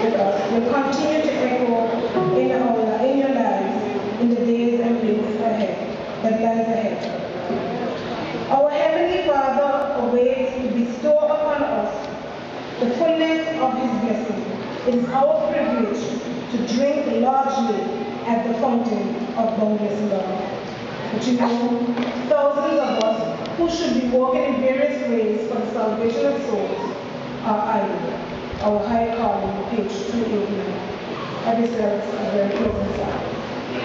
with us will continue to echo in your lives in the days and weeks ahead, that lies ahead. Our Heavenly Father awaits to bestow upon us the fullness of His blessing. It is our privilege to drink largely at the fountain of boundless love. But you know, thousands of us who should be walking in various ways for the salvation of souls are idle. Our high calling, page 289. I deserve a very pleasant silence.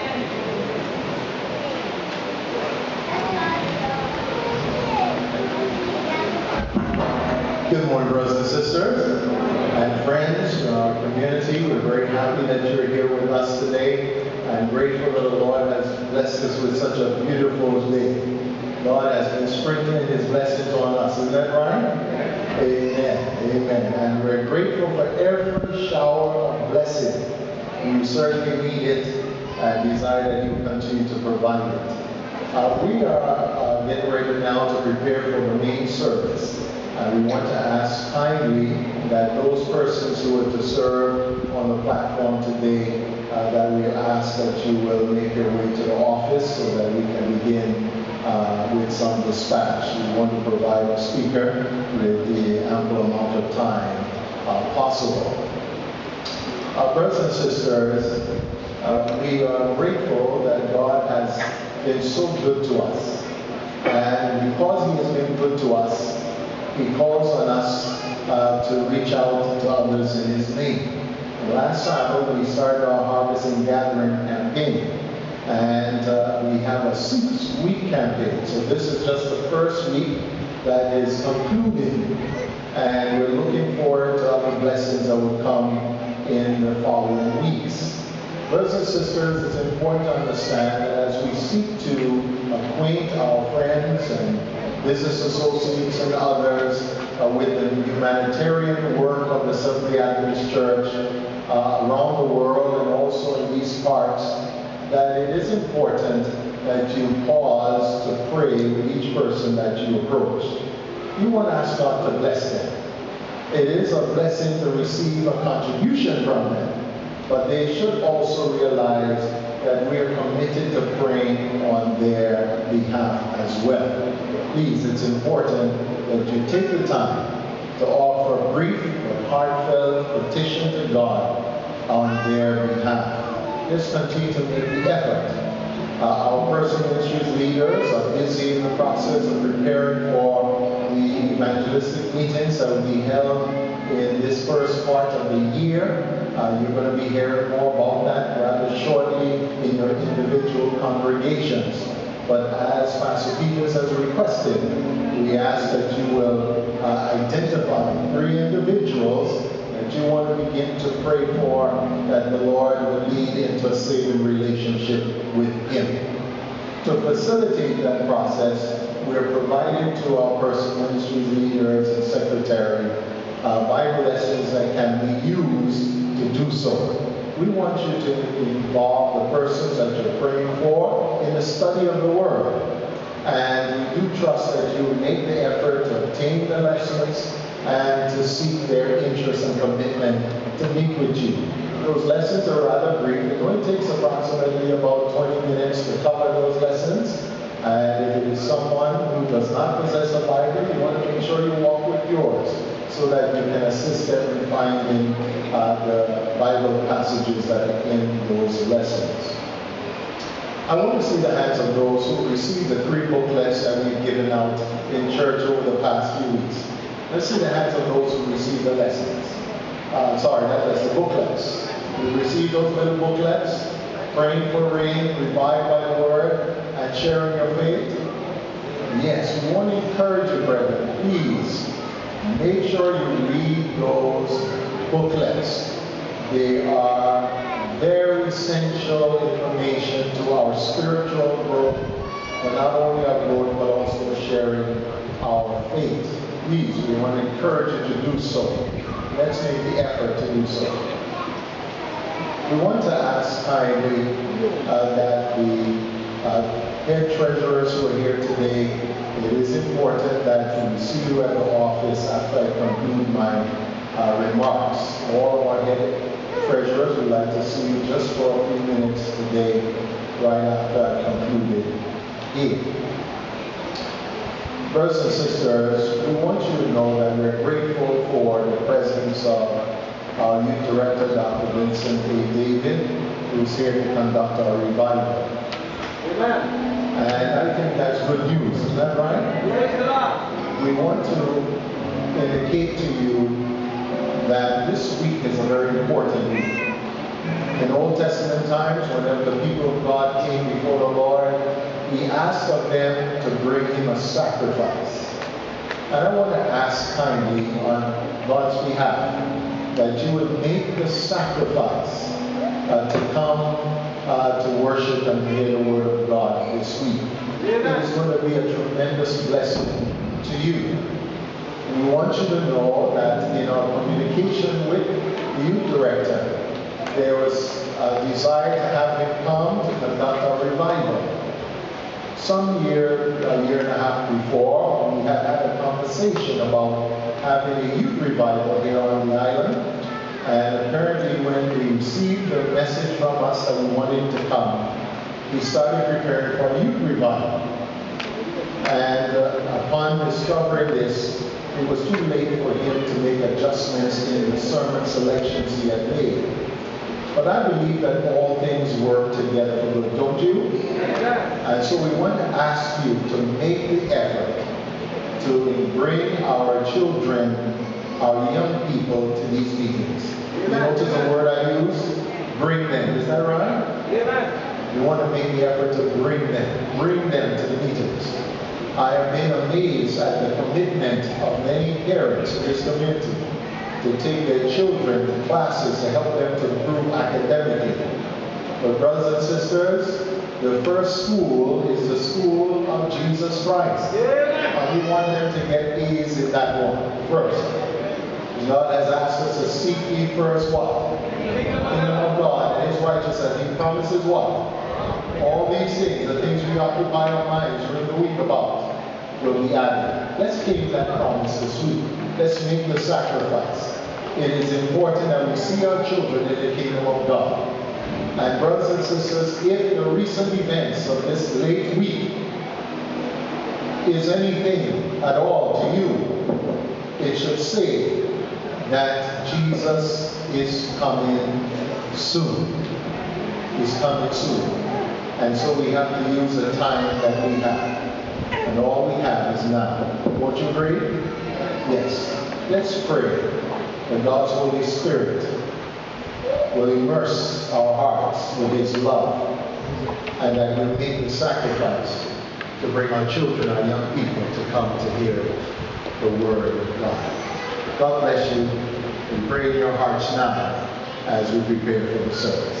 Good morning, brothers and sisters and friends in our community. We're very happy that you're here with us today. I'm grateful that the Lord has blessed us with such a beautiful day. God has been sprinkling His blessings on us. Isn't that right? Amen. Amen. And we're grateful for every shower of blessing. We certainly need it and desire that you continue to provide it. We are getting ready now to prepare for the main service. We want to ask kindly that those persons who are to serve on the platform today, that we ask that you will make your way to the office so that we can begin with some dispatch. We want to provide a speaker with the ample amount of time possible. Brothers and sisters, we are grateful that God has been so good to us. And because He has been good to us, He calls on us to reach out to others in His name. Last Sabbath, we started our Harvest and Gathering campaign. And we have a 6-week campaign. So this is just the first week that is concluding. And we're looking forward to other blessings that will come in the following weeks. Brothers and sisters, it's important to understand that as we seek to acquaint our friends and business associates and others with the humanitarian work of the Seventh-day Adventist Church around the world and also in these parts, that it is important that you pause to pray with each person that you approach. You want to ask God to bless them. It is a blessing to receive a contribution from them, but they should also realize that we are committed to praying on their behalf as well. Please, it's important that you take the time to offer a brief but heartfelt petition to God on their behalf. Just continue to make the effort. Our personal ministries leaders are busy in the process of preparing for the evangelistic meetings that will be held in this first part of the year. You're going to be hearing more about that rather shortly in your individual congregations. But as Pastor Peters has requested, we ask that you will identify 3 individuals that you want to begin to pray for, that the Lord will lead into a saving relationship with Him. To facilitate that process, we're providing to our personal ministry leaders and secretary Bible lessons that can be used to do so. We want you to involve the persons that you're praying for in the study of the Word. And we do trust that you will make the effort to obtain the lessons and to seek their interest and commitment to meet with you. Those lessons are rather brief. It only takes approximately about 20 minutes to cover those lessons. And if it is someone who does not possess a Bible, you want to make sure you walk with yours so that you can assist them in finding the Bible passages that are in those lessons. I want to see the hands of those who received the 3 booklets that we've given out in church over the past few weeks. Let's see the hands of those who received the lessons. The booklets. We received those little booklets, Praying for Rain, Revived by the Word, and Sharing Your Faith. Yes, we want to encourage you, brethren, please make sure you read those booklets. They are very essential information to our spiritual growth, but not only our growth, but also sharing our faith. Please, we want to encourage you to do so. Let's make the effort to do so. We want to ask kindly that the head treasurers who are here today, it is important that we see you at the office after I conclude my remarks. All of our head treasurers would like to see you just for a few minutes today, right after I concluded here. Brothers and sisters, we want you to know that we're grateful for the presence of our youth director, Dr. Vincent A. David, who's here to conduct our revival. Amen. And I think that's good news, is that right? Yes. We want to indicate to you that this week is a very important week. In Old Testament times, whenever the people of God came before the Lord, He asked of them to bring Him a sacrifice. And I want to ask kindly on God's behalf that you would make the sacrifice to come to worship and hear the Word of God this week. It is going to be a tremendous blessing to you. We want you to know that in our communication with the youth director, there was a desire to have him come to conduct a revival. A year and a half before, we had a conversation about having a youth revival here on the island. And apparently when we received the message from us that we wanted him to come, he started preparing for a youth revival. And upon discovering this, it was too late for him to make adjustments in the sermon selections he had made. But I believe that all things work together for good, don't you? And so we want to ask you to make the effort to bring our children, our young people to these meetings. You notice the word I use? Bring them. Is that right? Amen. We want to make the effort to bring them to the meetings. I have been amazed at the commitment of many parents in this community to take their children to classes to help them to improve academically. But brothers and sisters, the first school is the school of Jesus Christ. And we want them to get A's in that one first. God has asked us to seek ye first what? The kingdom of God and His righteousness. He promises what? All these things, the things we occupy our minds during the week about, will be added. Let's keep that promise this week. Let's make the sacrifice. It is important that we see our children in the kingdom of God. And brothers and sisters, if the recent events of this late week is anything at all to you, it should say that Jesus is coming soon. He's coming soon. And so we have to use the time that we have. And all we have is now. Won't you agree? Yes. Let's pray that God's Holy Spirit will immerse our hearts with His love and that we'll make the sacrifice to bring our children, our young people, to come to hear the Word of God. God bless you. And pray in your hearts now as we prepare for the service.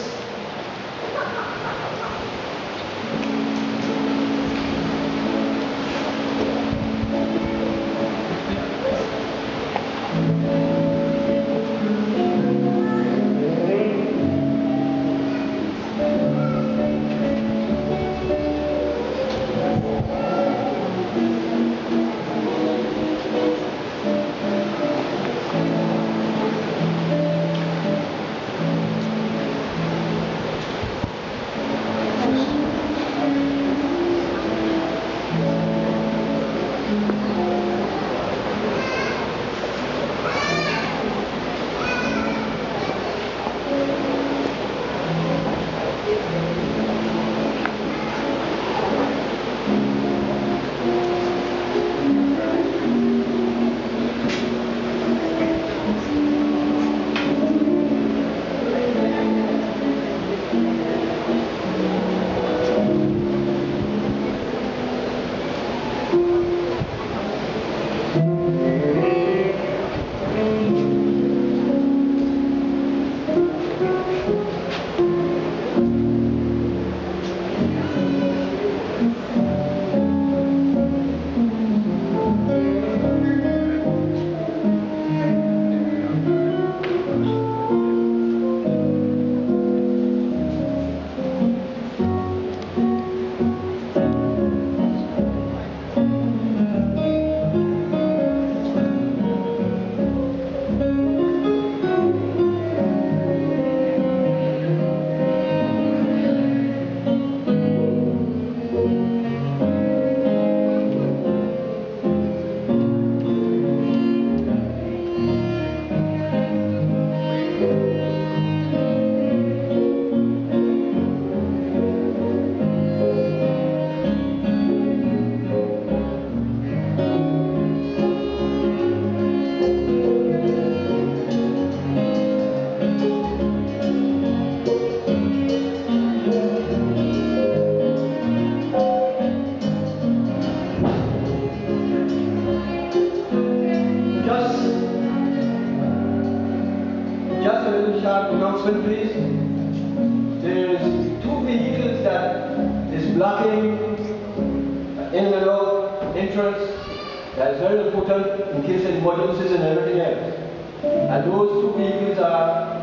start announcement, please. There's two vehicles that is blocking in and out entrance. That is very important in case of emergencies and everything else. And those two vehicles are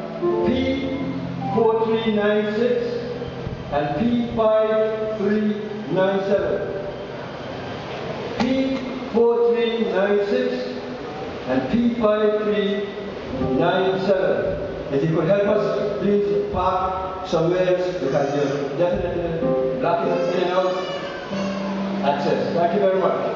P4396 and P5397. P4396 and P5397. If you could help us, please park somewhere because they're definitely blocking in and out access. Thank you very much.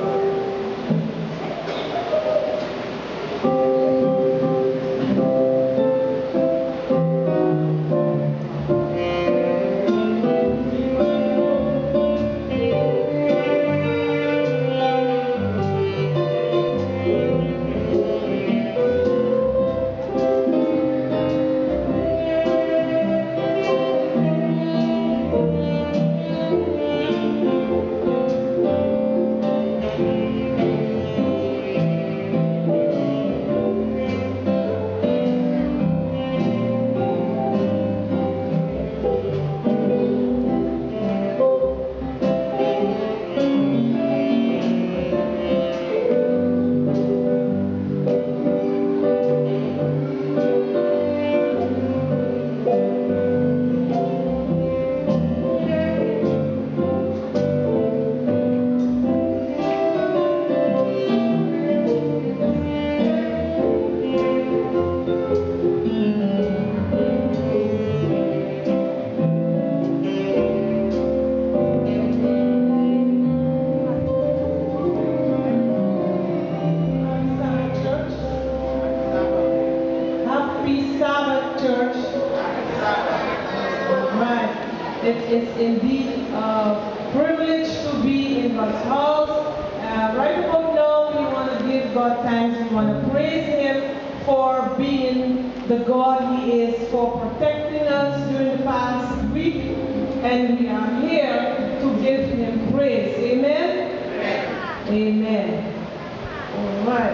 It's indeed a privilege to be in God's house. Right about now, we want to give God thanks. We want to praise Him for being the God He is, for protecting us during the past week. And we are here to give Him praise. Amen? Amen. All right.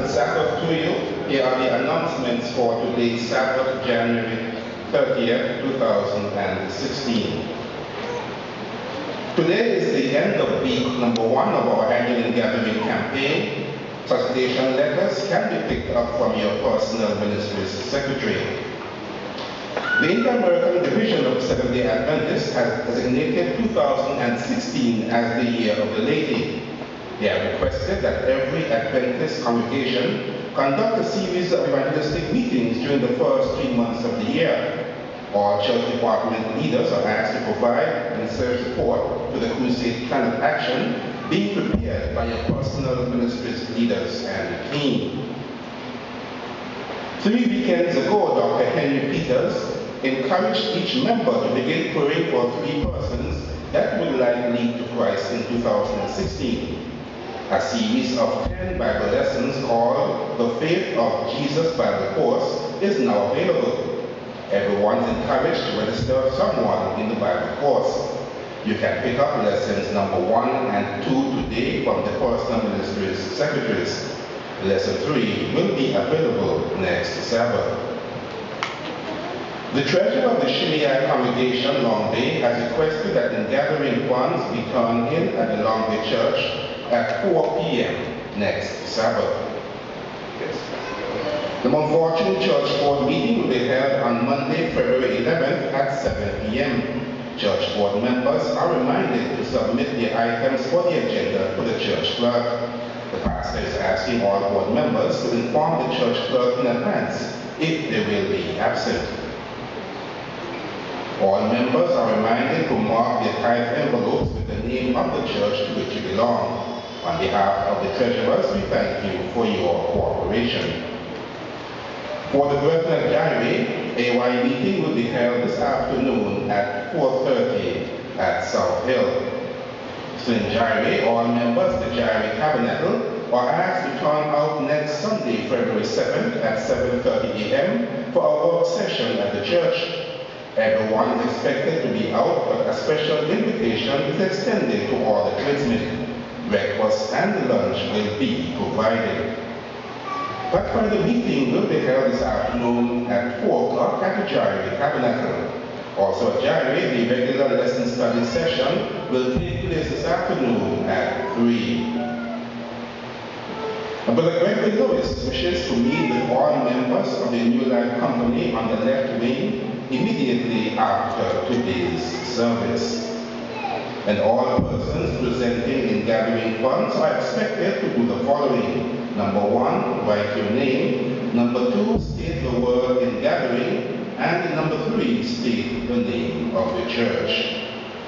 Good Sabbath to you. Here are the announcements for today's Sabbath, January 30th, 2016. Today is the end of week number 1 of our annual gathering campaign. Translation letters can be picked up from your personal ministry's secretary. The Inter-American Division of Seventh-day Adventists has designated 2016 as the year of the laity. They have requested that every Adventist congregation conduct a series of evangelistic meetings during the first 3 months of the year. All church department leaders are asked to provide and serve support to the Crusade Plan of Action being prepared by your personal ministries leaders and team. 3 weekends ago, Dr. Henry Peters encouraged each member to begin praying for 3 persons that would like to lead to Christ in 2016. A series of 10 Bible lessons called The Faith of Jesus Bible Course is now available. Everyone is encouraged to register someone in the Bible course. You can pick up lessons number 1 and 2 today from the personal ministries secretaries. Lesson 3 will be available next Sabbath. The treasurer of the Shimei congregation, Long Bay, has requested that in gathering funds be turned in at the Long Bay Church at 4 p.m. next Sabbath. Yes. The Mount Fortune Church Board meeting will be held on Monday, February 11th at 7 p.m. Church Board members are reminded to submit their items for the agenda to the church clerk. The pastor is asking all board members to inform the church clerk in advance if they will be absent. All members are reminded to mark their tithe envelopes with the name of the church to which you belong. On behalf of the treasurers, we thank you for your cooperation. For the Brethren of January, AY meeting will be held this afternoon at 4:30 at South Hill. So in January, all members of the January Tabernacle are asked to turn out next Sunday, February 7th at 7:30 a.m. for our work session at the church. Everyone is expected to be out, but a special invitation is extended to all the tradesmen. Breakfast and lunch will be provided. Pathfinder meeting will be held this afternoon at 4 o'clock at the January Tabernacle. Also at January, the regular lesson study session will take place this afternoon at 3. Brother Gregory Lewis wishes to meet with all members of the New Life Company on the left wing immediately after today's service. And all persons presenting in gathering funds are expected to do the following. Number 1, write your name. Number 2, state the word in gathering. And number 3, state the name of the church.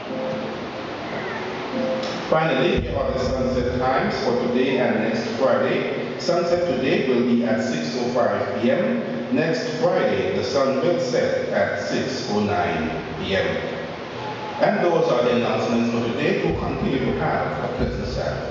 Finally, here are the sunset times for today and next Friday. Sunset today will be at 6:05 p.m. Next Friday, the sun will set at 6:09 p.m. And those are the announcements for today. To continue to have a pleasant Sabbath.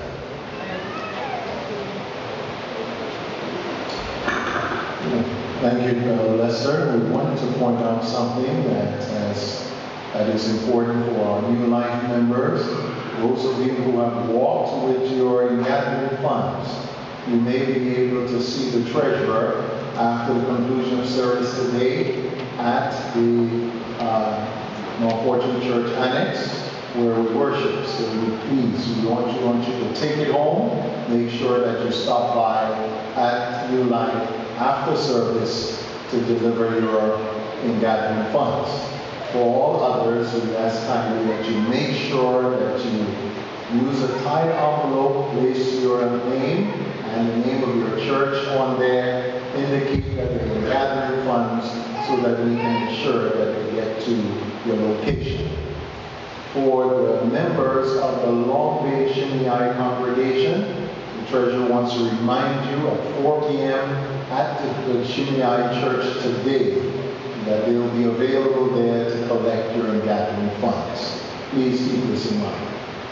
Thank you, Lester. We wanted to point out something that is important for our New Life members. Those of you who have walked with your gathering funds, you may be able to see the treasurer after the conclusion of service today at the Mount Fortune Church Annex, where we worship. So we want you to take it home. Make sure that you stop by at New Life after service to deliver your in-gathering funds. For all others, we ask kindly that you make sure that you use a tied envelope, place your name and the name of your church on there, indicate that they're gathering funds so that we can ensure that they get to your location. For the members of the Long Bay Shimei congregation, the treasurer wants to remind you at 4 p.m. at the Shimei Church today that they will be available there to collect your gathering funds. Please keep this in mind.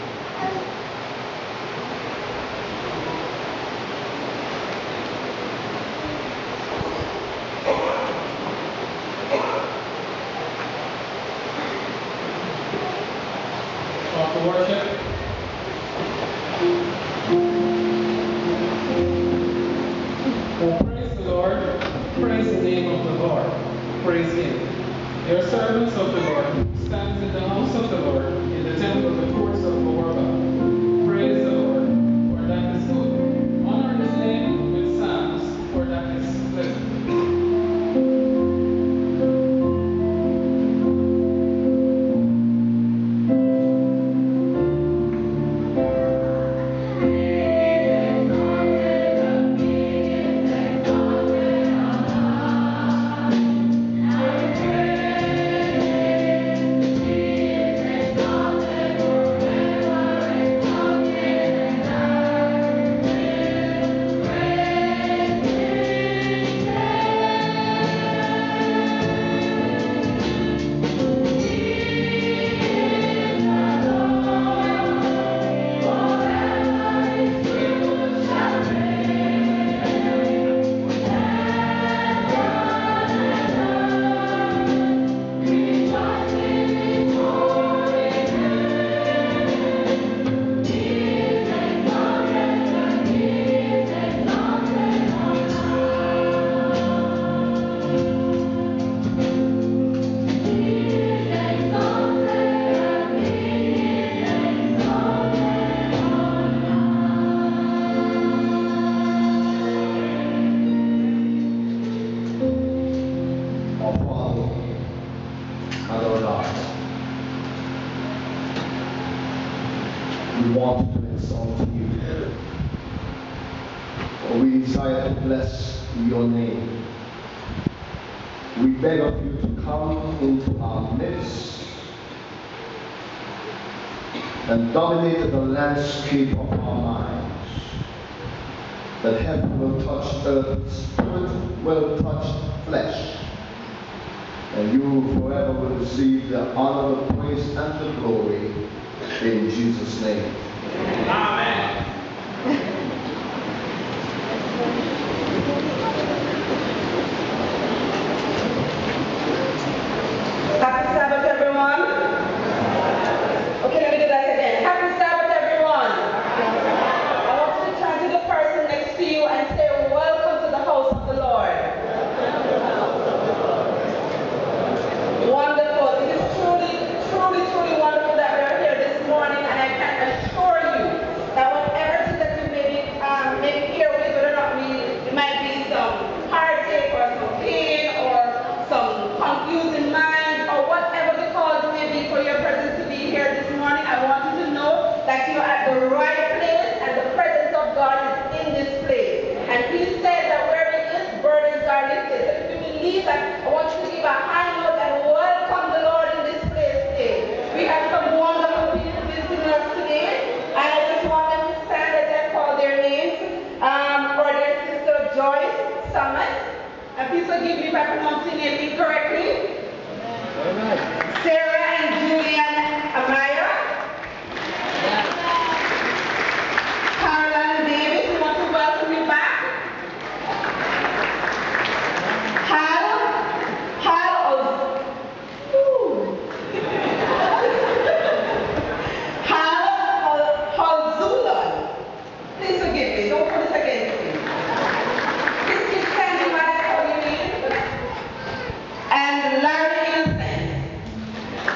Worship. of the Lord. Praise him. They are servants of the Lord, who stands in the house of the Lord, in the temple of the courts of Jehovah. Praise the Lord, for that is good. Honor his name with psalms, for that is pleasant. We want to exalt you. For we desire to bless your name. We beg of you to come into our midst and dominate the landscape of our minds. That heaven will touch earth, spirit will touch flesh, and you forever will receive the honor, the praise, and the glory in Jesus' name. Amen. Happy Sabbath, everyone. Okay, let me do that again. Happy Sabbath, everyone. I want you to turn to the person next to you and say, welcome to the house of the Lord. Wonderful. It is truly wonderful that we are here this morning, and I can assure you that whatever it is that you may be here with, whether or not it might be some heartache or some pain or some confusing mind or whatever the cause may be for your presence to be here this morning, I want you to know that you are at the right place and the presence of God is in this place. And he said that where it is, burdens are lifted. So if you believe that, I want you to give a high note and welcome the Lord in this place today. We have some wonderful people visiting us today, and I just want them to stand as I call their names. For their sister Joyce Summit. And please forgive me if I'm pronouncing it incorrectly. Sarah and Julian Amaya. Caroline Davis, we want to welcome you back. Halzula. Please forgive me, don't put this against me. This is Sandy, what I call you in. And Larry Innocent.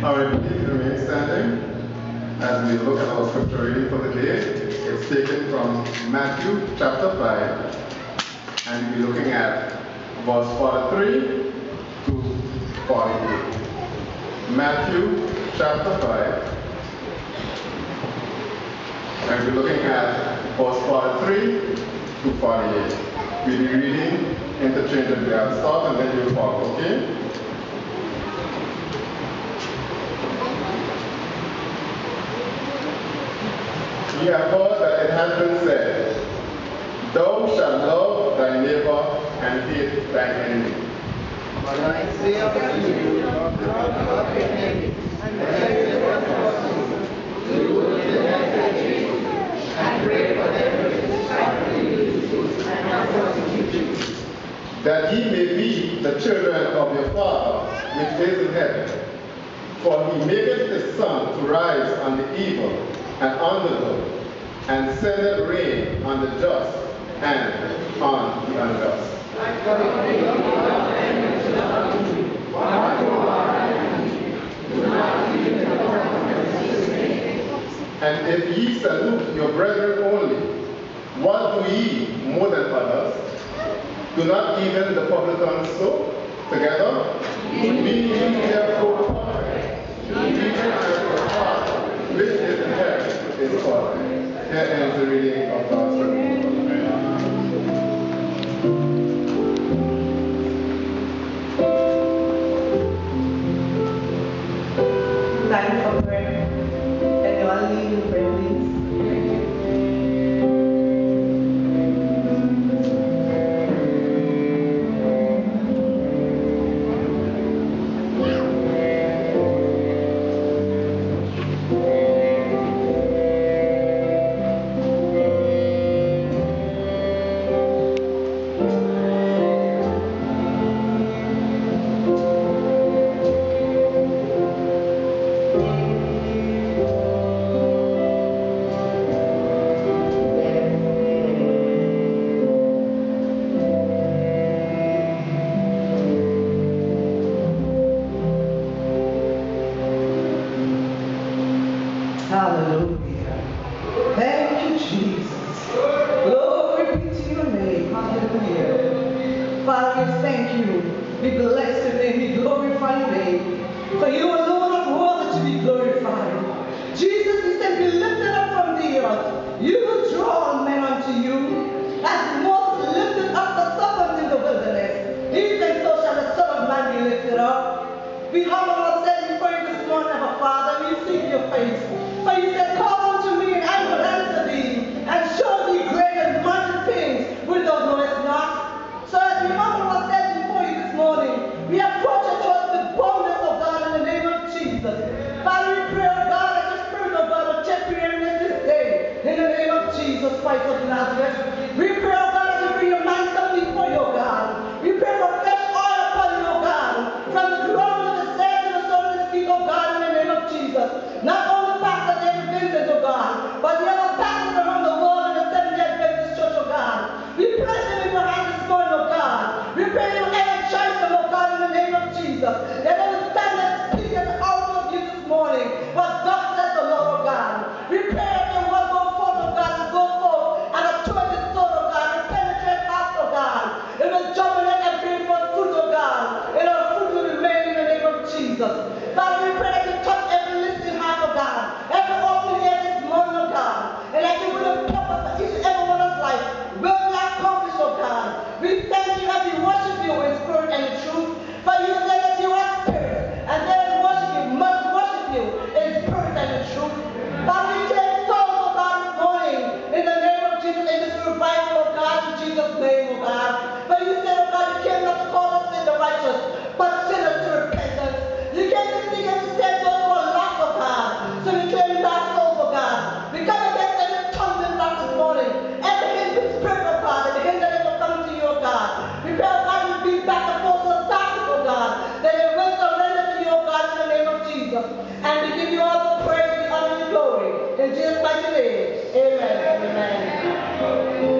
All right, please remain standing as we look at our scripture reading for the day. It's taken from Matthew chapter 5, and we'll be looking at verse 43 to 48. Matthew chapter 5, and we're looking at verse 43 to 48. We'll be reading interchangeably. I'll start and then you'll follow, okay? You have heard that it has been said, thou shalt love thy neighbor and hate thy enemy. But I say unto you, love your enemy, and bless and pray for them which despitefully use and persecute you, that ye may be the children of your Father which is in heaven. For he maketh his sun to rise on the evil and on the good, and sendeth rain on the just and on the unjust. And if ye salute your brethren only, what do ye more than others? Do not even the publicans so? Together? Be ye therefore perfect, even as your Father which is in heaven is perfect. Here ends the reading of God's word. Time for prayer. Can you all lead in prayer, please? Hallelujah. Thank you, Jesus. Glory be to your name. Hallelujah. Father, we thank you. We bless your name. We glorify your name. For you alone are worthy to be glorified. Jesus, you said, be lifted up from the earth. You will draw all men unto you. As Moses lifted up the serpent in the wilderness, even so shall the Son of Man be lifted up. We humble ourselves before you this morning, our Father. We seek your face. For you said, call unto me, and I will answer thee, and show thee great and mighty things which thou knowest not. So as we humble ourselves before you this morning, we approach your throne with boldness, of God, in the name of Jesus. Father, we pray, oh God, that the Spirit of God will take preeminence this day, in the name of Jesus Christ of Nazareth. We pray, oh God, that you bring your man something before you, oh God. We pray for fresh oil upon you, oh God, from the crown of the head to the sole of the feet, oh God, in the name of Jesus. Not only Pastor David Vincent, oh God, but the other pastors around the world in the Seventh-day Adventist Church, oh God. We place them in your hands this morning, oh God. We pray you energize them, oh God, in the name of Jesus. That they will stand and speak as out of you this morning. What thus says the Lord, oh God. We pray that your word go forth, oh God, and go forth and a two-edged sword, oh God, and penetrate hearts, oh God. It will germinate and bring forth fruit, oh God. And our fruit will remain in the name of Jesus. Father, we pray that you touch every listening heart, oh God, every open ear this morning, oh God, and that you will have purpose for each and every one of life will be accomplished, oh God. We thank you as we worship you in spirit and in truth, for you say that you are spirit, and they that worship you must worship you in spirit and in truth. Father, we take souls, oh God, this morning, in the name of Jesus, in this revival, oh God, in Jesus' name, oh God. For you said, oh God, you came not to call us in the righteous, but sinners to repentance. You came to seek and to save those who are lost, oh God. So we claim that souls, oh God. We come against every tumbling block this morning, every hidden spirit, oh God, and the hidden that will come to you, oh God. We pray, oh God, you beat back the forces of darkness, oh God, that they will surrender to you, oh God, in the name of Jesus. And we give you all the praise, the honor, and the glory. In Jesus' mighty name, amen. Amen.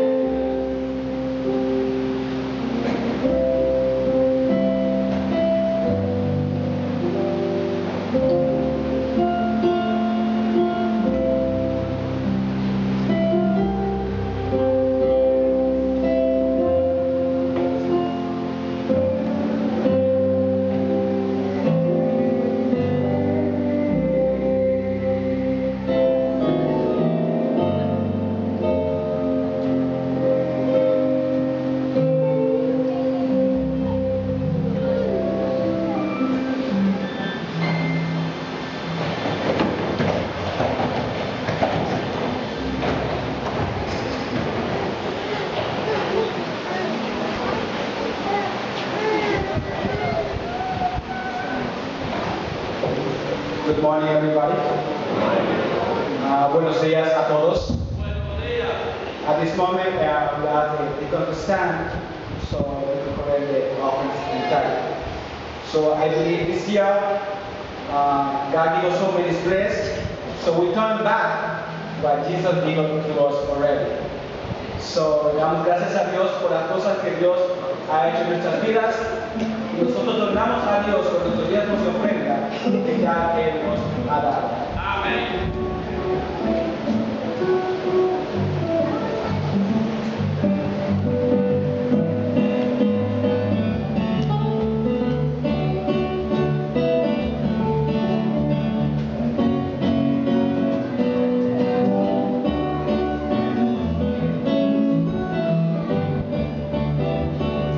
Good morning, everybody. Buenos días a todos. At this moment, we are going to stand so we can collect the offerings and tithe. So I believe this year, God gave us so many grace, so we turn back what Jesus gave to us already. So damos gracias a Dios por las cosas que Dios ha hecho en nuestras vidas. Y nosotros tornamos a Dios con nuestros diezmos y ofrenda que ya Él nos ha dado. Amén.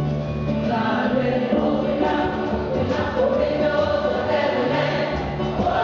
God will open up the windows of heaven and pour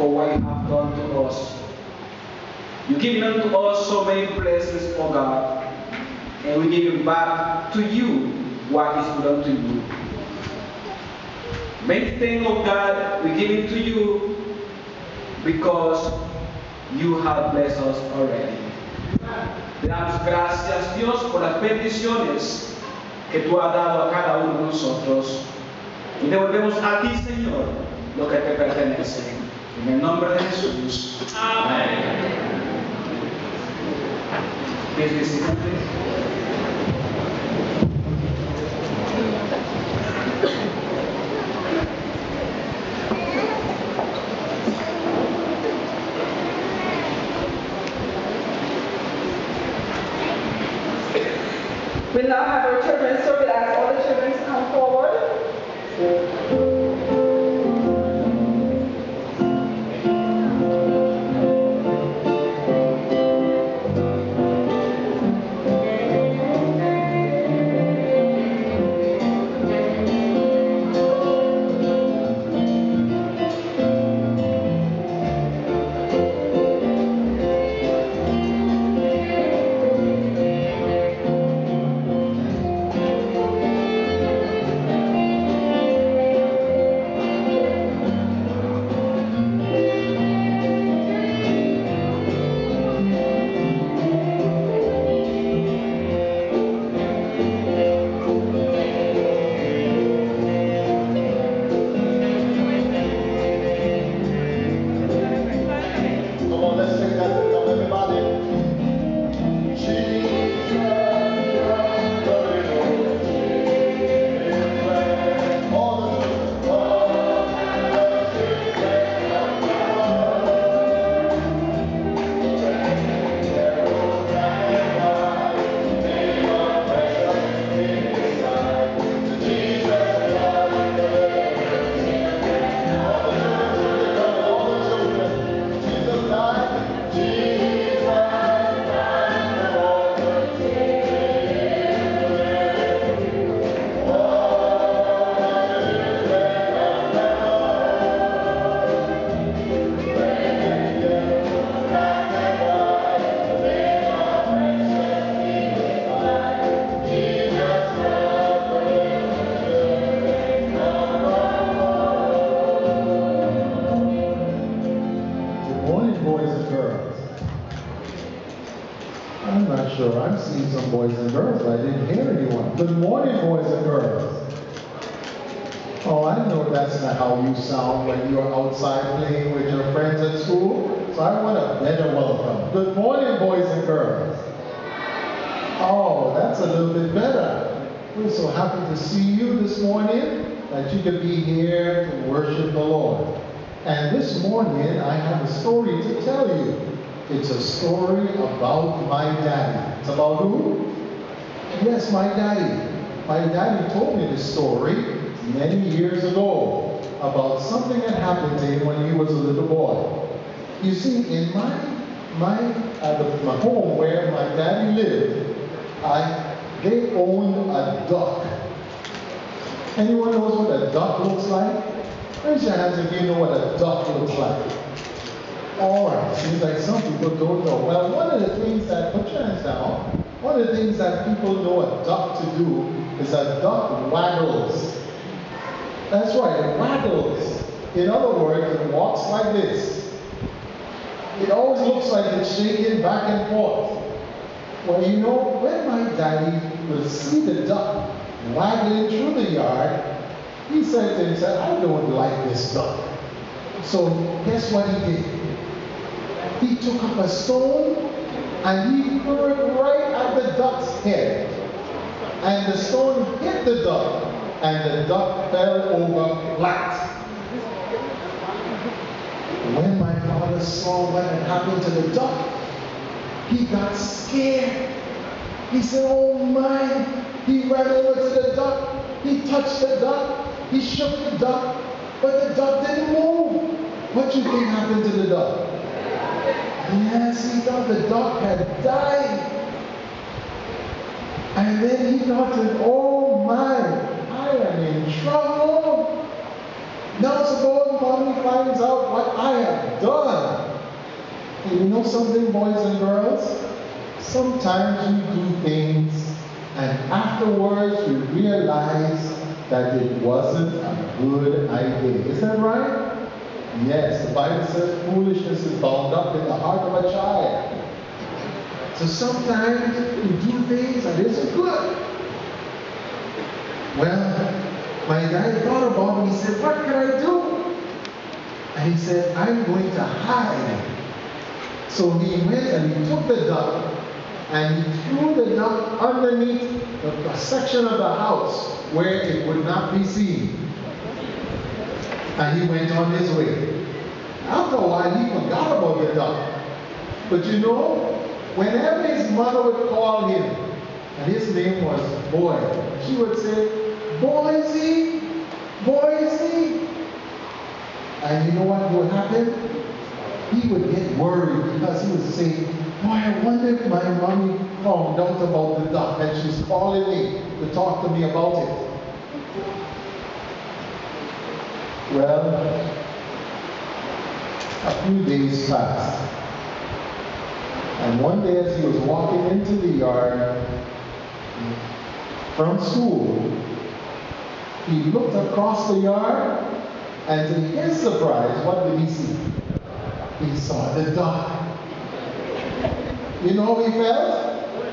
for what you have done to us. You've given unto us so many blessings, oh God, and we give back to you what is done to you. Many things, oh God, we give it to you because you have blessed us already. Te damos gracias, Dios, por las bendiciones que tú has dado a cada uno de nosotros. Y devolvemos a ti, Señor, lo que te pertenece. En el nombre de Jesús. Amén. Please be seated, please. We now have our children's service. We ask all the children to come forward. I'm seeing some boys and girls. I didn't hear anyone. Good morning, boys and girls. Oh, I know that's not how you sound when you're outside playing with your friends at school. So I want a better welcome. Good morning, boys and girls. Oh, that's a little bit better. We're so happy to see you this morning, that you could be here to worship the Lord. And this morning, I have a story to tell you. It's a story about my daddy. It's about who? Yes, my daddy. My daddy told me this story many years ago about something that happened to him when he was a little boy. You see, in my home where my daddy lived, they owned a duck. Anyone knows what a duck looks like? Raise your hands if you know what a duck looks like. All right, seems like some people don't know. Well, one of the things that, put your hands down, one of the things that people know a duck to do is a duck waggles. That's right, it waggles. In other words, it walks like this. It always looks like it's shaking back and forth. Well, you know, when my daddy would see the duck waggling through the yard, he said to himself, I don't like this duck. So guess what he did? He took up a stone and he threw it right at the duck's head. And the stone hit the duck and the duck fell over flat. When my father saw what had happened to the duck, he got scared. He said, oh my. He ran over to the duck. He touched the duck. He shook the duck. But the duck didn't move. What do you think happened to the duck? Yes, he thought the duck had died. And then he thought, oh my, I am in trouble. Now suppose Mommy finds out what I have done. And you know something, boys and girls? Sometimes we do things and afterwards we realize that it wasn't a good idea. Is that right? Yes, the Bible says foolishness is bound up in the heart of a child. So sometimes we do things that isn't good. Well, my guy thought about it. He said, what can I do? And he said, I'm going to hide. So he went and he took the duck and he threw the duck underneath the section of the house where it would not be seen. And he went on his way. After a while, he forgot about the duck. But you know, whenever his mother would call him, and his name was Boy, she would say, Boise, Boise. And you know what would happen? He would get worried because he would say, boy, I wonder if my mommy found out about the duck and she's calling me to talk to me about it. Well, a few days passed. And one day as he was walking into the yard from school, he looked across the yard and to his surprise, what did he see? He saw the duck. You know how he felt?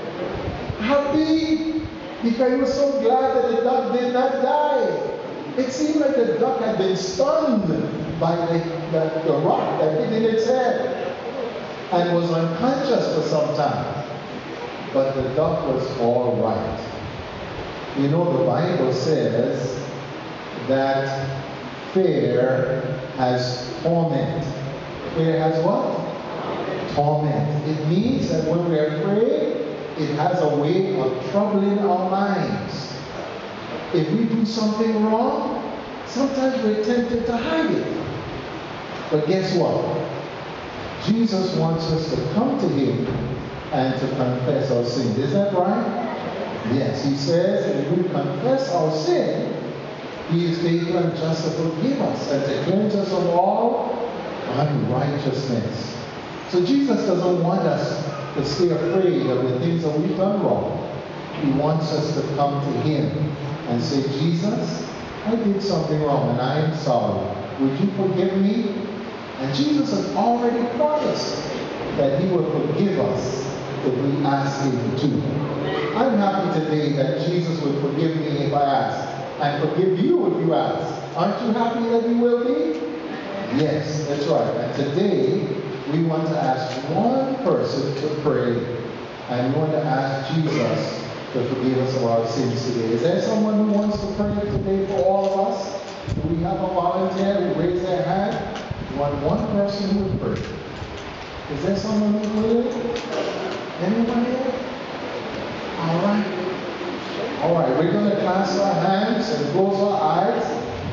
Happy, because he was so glad that the duck did not die. It seemed like the duck had been stunned by the rock that hit in its head and was unconscious for some time. But the duck was all right. You know, the Bible says that fear has torment. Fear has what? Torment. It means that when we're afraid, it has a way of troubling our minds. If we do something wrong, sometimes we're tempted to hide it. But guess what? Jesus wants us to come to Him and to confess our sins. Is that right? Yes, He says if we confess our sin, He is faithful and just to forgive us and to cleanse us of all unrighteousness. So Jesus doesn't want us to stay afraid of the things that we've done wrong. He wants us to come to Him and say, Jesus, I did something wrong and I am sorry. Would you forgive me? And Jesus has already promised that He will forgive us if we ask Him to. I'm happy today that Jesus will forgive me if I ask, and forgive you if you ask. Aren't you happy that He will be? Yes, that's right. And today, we want to ask one person to pray, and we want to ask Jesus to forgive us of our sins today. Is there someone who wants to pray today for all of us? Do we have a volunteer who raised their hand? We want one person who would pray. Is there someone who will? Anyone here? All right. All right, we're going to clasp our hands and close our eyes.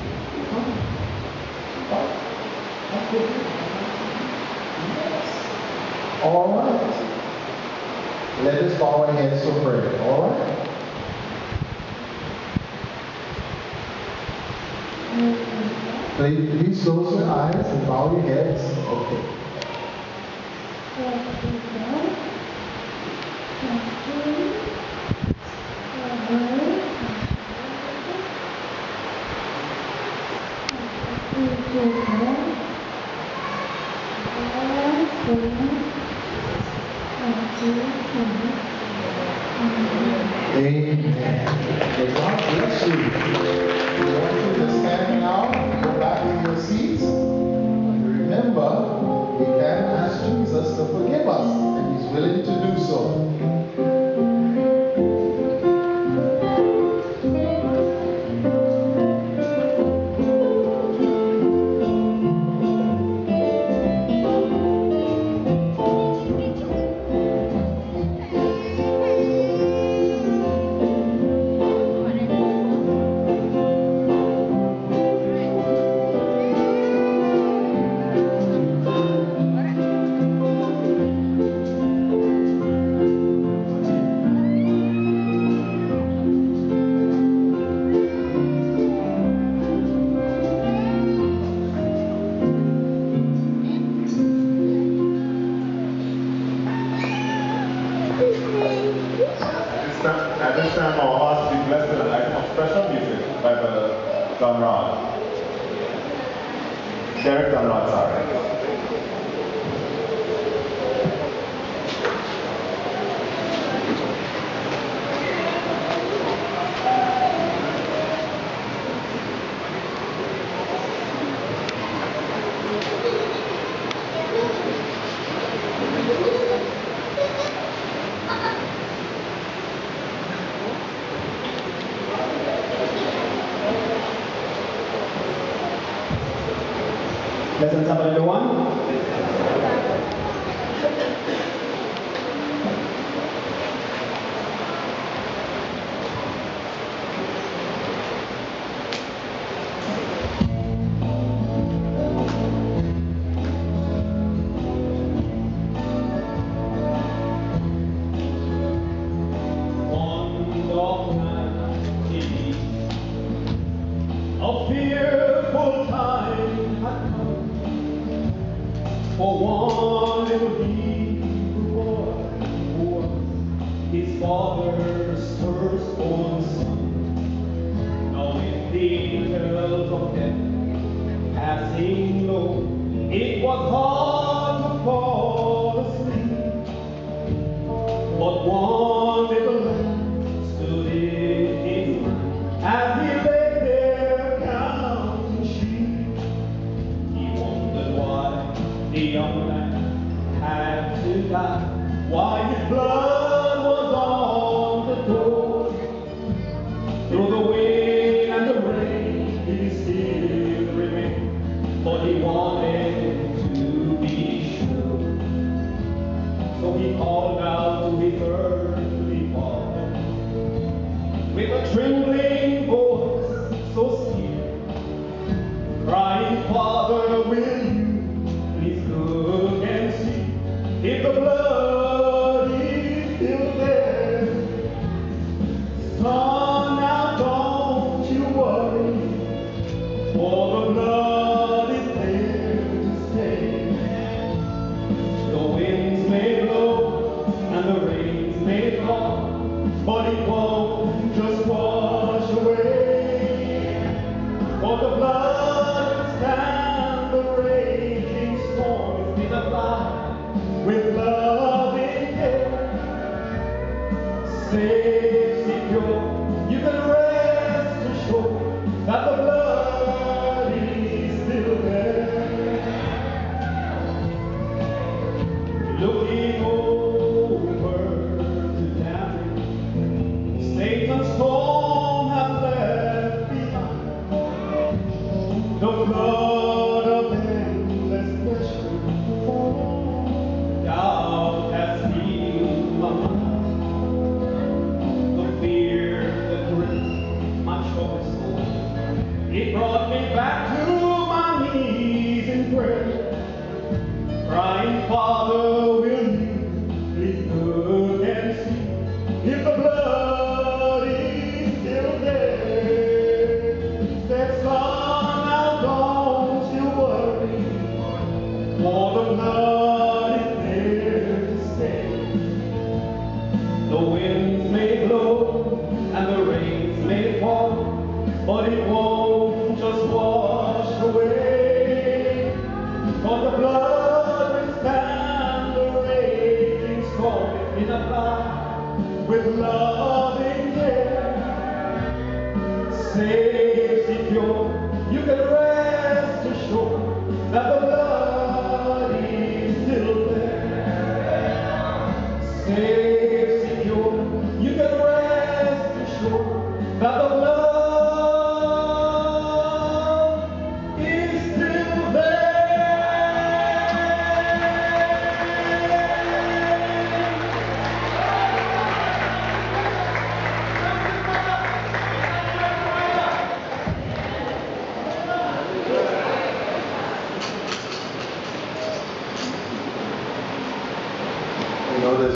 All right. Let us bow our heads for prayer. All right? Please close your eyes and bow your heads. Okay. Amen. May God bless you. I want you to stand now, go back to your seats. And remember, we can ask Jesus to forgive us, and He's willing to do so. Derek Dunlop, sorry. Lessons up, everyone. A fearful time had come for one little Hebrew boy who was his father's firstborn son. Now with the angels of death passing low, it was hard to fall asleep. But one little lad stood in his mind as he lay there counting sheep. He wondered why the young man had to die, why his blood was on the door. Through the wind and the rain he still remained, but he wanted to be sure. So he called out to his earthly father with a trembling voice so sweet, crying, Father, will you please look and see if the blood is still there? Son, now don't you worry, for the blood is there to stay. The winds may blow and the rains may fall, but it won't just wash away. For the blood will stand the raging storm is alive with love in care. Safe, secure, you can rest assured that the blood is still there. Looking over to Danny, Satan's storm has left behind the blood of endless pleasure. Doubt has healed my mind. The fear that gripped my troubled soul, it brought me back to my knees in prayer, crying, Father,